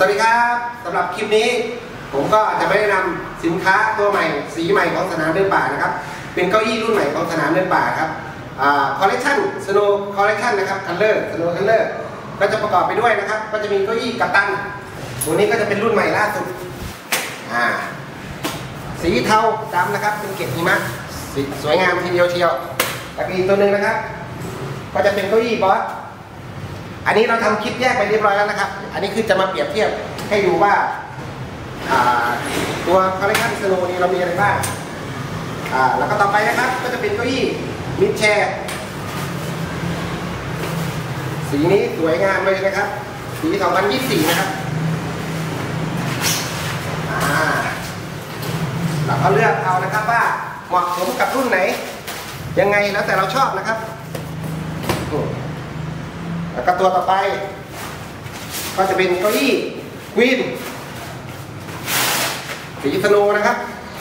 วัสดีครับสำหรับคลิปนี้ผมก็จะไม่ได้นำสินค้าตัวใหม่สีใหม่ของสนามเดินป่านะครับเป็นเก้าอี้รุ่นใหม่ของสนามเดินป่าครับคอลเลคชันสโนว์คอลเลคชันนะครับคัลเลอร์สโนว์คัลเลอร์ก็จะประกอบไปด้วยนะครับก็จะมีเก้าอี้กัปตันตัวนี้ก็จะเป็นรุ่นใหม่ล่าสุดสีเทาดำนะครับเป็นเกล็ดหิมะสวยงามทีเดียวเชียวแล้วก็อีกตัวหนึ่งนะครับก็จะเป็นเก้าอี้บอสอันนี้เราทำคลิปแยกไปเรียบร้อยแล้วนะครับอันนี้คือจะมาเปรียบเทียบให้ดูว่าตัวคอลเลคชันสโนว์นี้เรามีอะไรบ้างแล้วก็ต่อไปนะครับก็จะเป็นเก้าอี้มิดแชร์สีนี้สวยงามเลยนะครับสี2024นะครับเราก็เลือกเอานะครับว่าเหมาะสมกับรุ่นไหนยังไงแล้วแต่เราชอบนะครับแล้วก็ตัวต่อไปก็จะเป็นเก้าอี้ควีนสีสโนว์นะครับ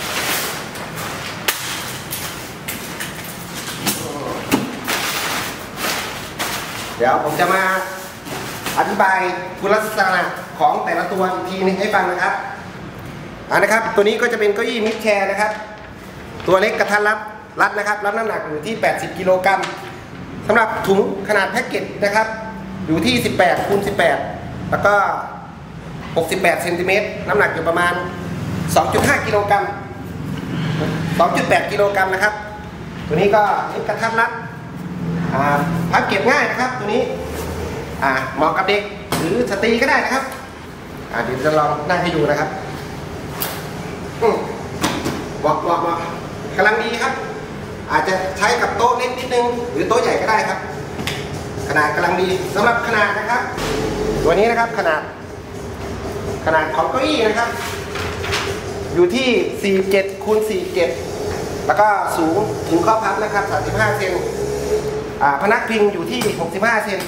เดี๋ยวผมจะมาอธิบายคุณลักษณะของแต่ละตัวอีกทีนึงให้ฟังนะครับนะครับตัวนี้ก็จะเป็นเก้าอี้มิดแชร์นะครับตัวเล็กกระทัดรัดนะครับรับน้ำหนักอยู่ที่80กิโลกรัมสำหรับถุงขนาดแพ็กเกจนะครับอยู่ที่18 คูณ 18แล้วก็68เซนติเมตรน้ำหนักอยู่ประมาณ 2.5 กิโลกรัม 2.8 กิโลกรัมนะครับตัวนี้ก็เล็กกระทัดรัดพับเก็บง่ายนะครับตัวนี้เหมาะกับเด็กหรือสตรีก็ได้นะครับเดี๋ยวจะลองนั่งให้ดูนะครับเหมาะกำลังดีครับอาจจะใช้กับโต๊ะเล็กนิดนึงหรือโต๊ะใหญ่ก็ได้ครับขนาดกำลังดีสำหรับขนาดนะครับตัวนี้นะครับขนาดของเก้าอี้นะครับอยู่ที่47 คูณ 47แล้วก็สูงถึงข้อพับนะครับ35เซนพนักพิงอยู่ที่65เซน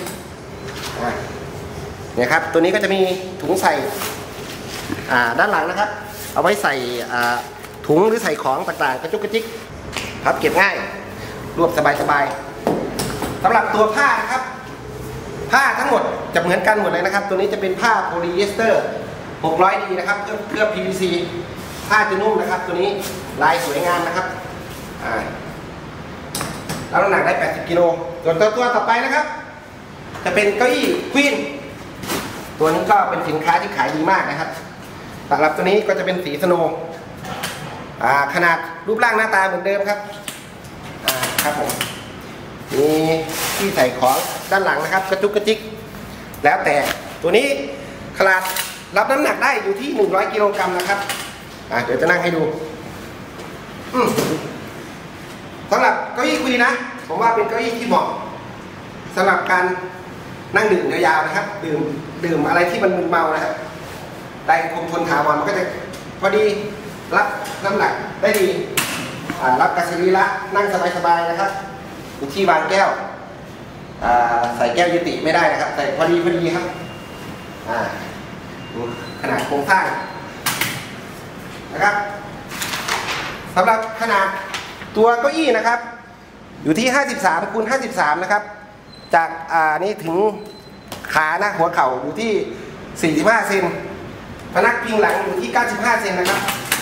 เนี่ยครับตัวนี้ก็จะมีถุงใส่ด้านหลังนะครับเอาไว้ใส่ถุงหรือใส่ของต่างๆกระจุกกระจิกพับเก็บง่ายรวบสบายๆสำหรับตัวผ้านะครับผ้าทั้งหมดจะเหมือนกันหมดเลยนะครับตัวนี้จะเป็นผ้าโพลีเอสเตอร์600Dนะครับเคลือบ PVC ผ้าจะนุ่มนะครับตัวนี้ลายสวยงามนะครับแล้วน้ำหนักได้80กิโลส่วนตัวต่อไปนะครับจะเป็นเก้าอี้ควีนตัวนี้ก็เป็นสินค้าที่ขายดีมากนะครับสำหรับตัวนี้ก็จะเป็นสีสโนว์ขนาดรูปร่างหน้าตาเหมือนเดิมครับครับผมมีที่ใส่ของด้านหลังนะครับกระจุกกระจิกแล้วแต่ตัวนี้ขนาดรับน้ำหนักได้อยู่ที่100กิโลกรัมนะครับเดี๋ยวจะนั่งให้ดูสำหรับเก้าอี้คุยนะผมว่าเป็นเก้าอี้ที่เหมาะสำหรับการนั่งดื่มยาวๆนะครับดื่มอะไรที่มันมึนเมานะครับได้คงทนถาวรมันก็จะพอดีรับน้ำหนักได้ดีรับกระสีละนั่งสบายๆนะครับอยู่ที่วางแก้วใส่แก้วยุติไม่ได้นะครับใส่พอดีครับขนาดโครงสร้างนะครับสำหรับขนาดตัวเก้าอี้นะครับอยู่ที่53 คูณ 53นะครับจากนี่ถึงขาหน้าหัวเข่าอยู่ที่45เซนพนักพิงหลังอยู่ที่95เซนนะครับ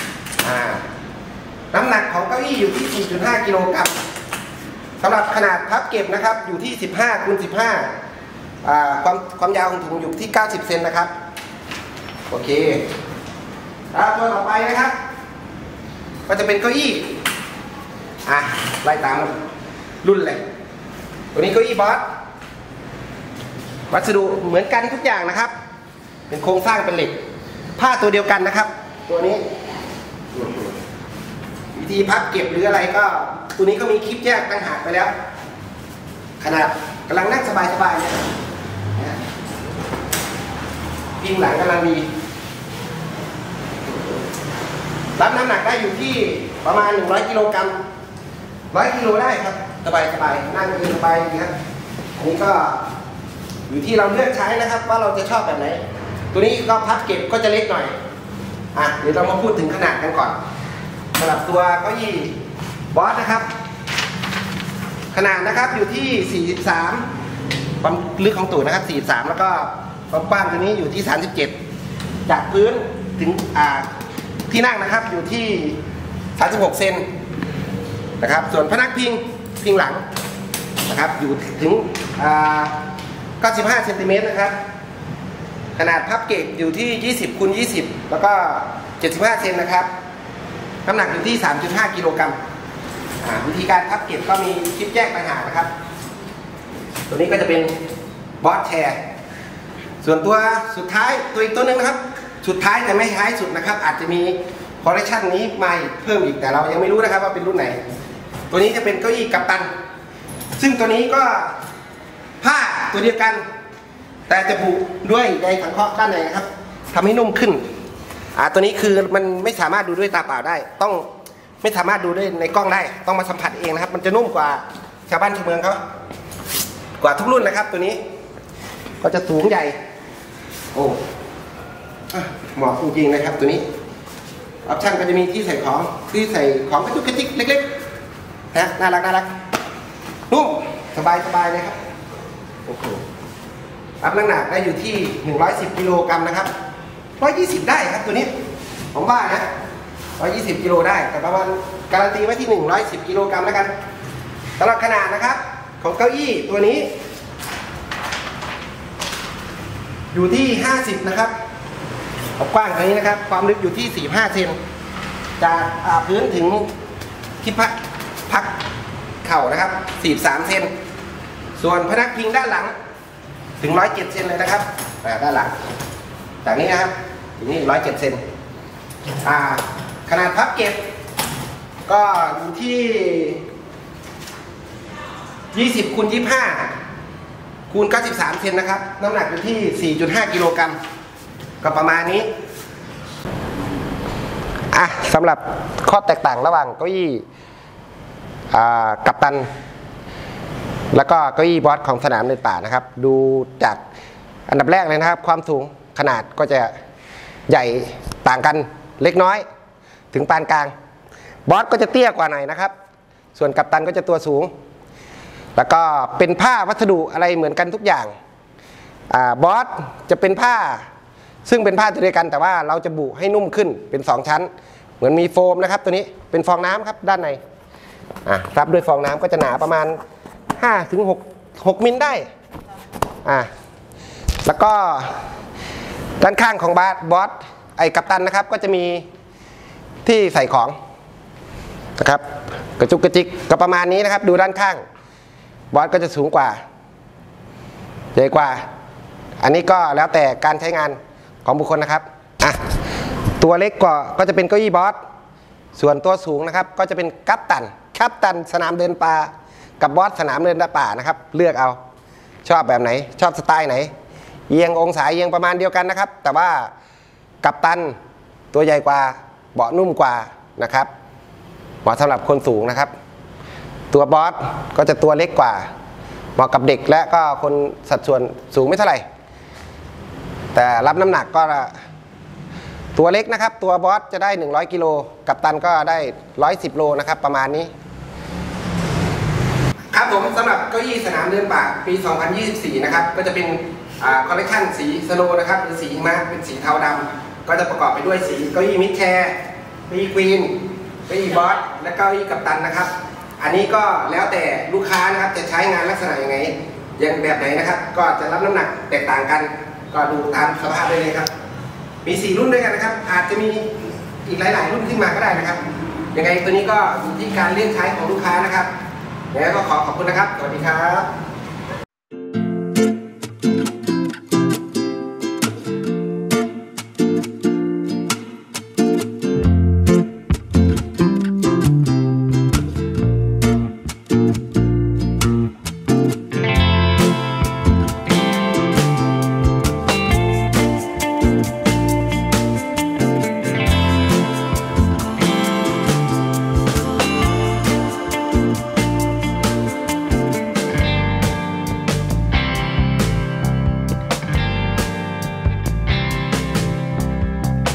น้ำหนักของเก้าอี้อยู่ที่ 4.5 กิโลกรัมสำหรับขนาดพับเก็บนะครับอยู่ที่15 คูณ 15ความยาวของถุงอยู่ที่90เซนนะครับโอเคแล้วตัวต่อไปนะครับก็จะเป็นเก้าอี้ไล่ตามรุ่นเลยตัวนี้เก้าอี้บอสวัสดุเหมือนกันทุกอย่างนะครับเป็นโครงสร้างเป็นเหล็กผ้าตัวเดียวกันนะครับตัวนี้วิธีพับเก็บหรืออะไรก็ตัวนี้ก็มีคลิปแยกต่างหากไปแล้วขนาดกำลังนั่งสบายๆเนี่ยพิงหลังกำลังดีรับน้ำหนักได้อยู่ที่ประมาณ100กิโลกรัม100 กิโลได้ครับสบายนั่งสบายดีครับอันนี้ก็อยู่ที่เราเลือกใช้นะครับว่าเราจะชอบแบบไหนตัวนี้ก็พับเก็บก็จะเล็กหน่อยเดี๋ยวเรามาพูดถึงขนาดกันก่อนสำหรับตัวเก้าอี้บอสนะครับขนาดนะครับอยู่ที่43ความลึกของตูดนะครับ43แล้วก็ความกว้างตัวนี้อยู่ที่37 จากพื้นถึงที่นั่งนะครับอยู่ที่36เซนนะครับส่วนพนักพิงหลังนะครับอยู่ถึง95เซนติเมตรนะครับขนาดพับเก็บอยู่ที่20 คูณ 20แล้วก็75เซนนะครับน้ำหนักอยู่ที่ 3.5 กิโลกรัมวิธีการพับเก็บก็มีคลิปแยกต่างหากนะครับตัวนี้ก็จะเป็นบอสแชร์ส่วนตัวสุดท้ายตัวอีกตัวหนึ่งนะครับสุดท้ายแต่ไม่ท้ายสุดนะครับอาจจะมีคอลเลคชันนี้มาเพิ่มอีกแต่เรายังไม่รู้นะครับว่าเป็นรุ่นไหนตัวนี้จะเป็นเก้าอี้กัปตันซึ่งตัวนี้ก็ผ้าตัวเดียวกันแต่จะบุด้วยใยสังเคราะห์ด้านในนะครับทำให้นุ่มขึ้นตัวนี้คือมันไม่สามารถดูด้วยตาเปล่าได้ต้องไม่สามารถดูได้ในกล้องได้ต้องมาสัมผัสเองนะครับมันจะนุ่มกว่าชาวบ้านชาวเมืองเขากว่าทุกรุ่นนะครับตัวนี้ก็จะสูงใหญ่โอ้เหมาะจริงๆนะครับตัวนี้ออปชั่นก็จะมีที่ใส่ของกระจุกกระจิกเล็กๆนะน่ารักนุ่มสบายเลยครับโอ้โหรับน้ำหนักได้อยู่ที่110กิโลกรัมนะครับ120ได้ครับตัวนี้ผมว่านะ120กิโลได้แต่ประมาณการันตีไว้ที่110กิโลกรัมแล้วกันสำหรับขนาดนะครับของเก้าอี้ตัวนี้อยู่ที่50นะครับกว้างตรงนี้นะครับความลึกอยู่ที่45เซนจากพื้นถึงที่พักเข่านะครับ43เซนส่วนพนักพิงด้านหลังถึง107เซนเลยนะครับด้านหลังจากนี้นะครับถึงนี่107เซนขนาดพับเก็บก็อยู่ที่20 คูณ 25คูณ93เซนนะครับน้ำหนักอยู่ที่ 4.5 กิโลกรัมก็ประมาณนี้สำหรับข้อแตกต่างระหว่างเก้าอี้กัปตันแล้วก็เก้าอี้บอสของสนามเดินป่านะครับดูจากอันดับแรกเลยนะครับความสูงขนาดก็จะใหญ่ต่างกันเล็กน้อยถึงปานกลางบอสก็จะเตี้ยกว่าหน่อยนะครับส่วนกัปตันก็จะตัวสูงแล้วก็เป็นผ้าวัสดุอะไรเหมือนกันทุกอย่างบอสจะเป็นผ้าซึ่งเป็นผ้าตัวเดียวกันแต่ว่าเราจะบุให้นุ่มขึ้นเป็น2ชั้นเหมือนมีโฟมนะครับตัวนี้เป็นฟองน้ำครับด้านในรับด้วยฟองน้ำก็จะหนาประมาณ5 ถึง 6 มิลได้แล้วก็ด้านข้างของบอสกัปตันนะครับก็จะมีที่ใส่ของนะครับกระจุกกระจิกก็ประมาณนี้นะครับดูด้านข้างบอสก็จะสูงกว่าใหญ่กว่าอันนี้ก็แล้วแต่การใช้งานของบุคคลนะครับตัวเล็กกว่าก็จะเป็นเก้าอี้บอสส่วนตัวสูงนะครับก็จะเป็นกัปตันสนามเดินป่ากับบอสสนามเดินป่านะครับเลือกเอาชอบแบบไหนชอบสไตล์ไหนเอียงองศาเอียงประมาณเดียวกันนะครับแต่ว่ากัปตันตัวใหญ่กว่าเบาะนุ่มกว่านะครับเหมาะสำหรับคนสูงนะครับตัวบอสก็จะตัวเล็กกว่าเหมาะกับเด็กและก็คนสัดส่วนสูงไม่เท่าไหร่แต่รับน้ำหนักก็ตัวเล็กนะครับตัวบอสจะได้100กิโลกัปตันก็ได้110โลนะครับประมาณนี้ครับผมสำหรับเก้าอี้สนามเดินป่าปี2024นะครับก็จะเป็นคอลเลคชันสีสโนว์นะครับหรือสีหิมะเป็นสีเทาดำก็จะประกอบไปด้วยสีเก้าอี้มิดแชร์เก้าอี้ควีนเก้าอี้บอสและเก้าอี้กัปตันนะครับอันนี้ก็แล้วแต่ลูกค้านะครับจะใช้งานลักษณะยังไงอย่างแบบไหนนะครับก็จะรับน้ำหนักแตกต่างกันก็ดูตามสภาพได้เลยครับมี4รุ่นด้วยกันนะครับอาจจะมีอีกหลายๆรุ่นขึ้นมาก็ได้นะครับยังไงตัวนี้ก็อยู่ที่การเลือกใช้ของลูกค้านะครับแล้วก็ขอบคุณนะครับสวัสดีครับ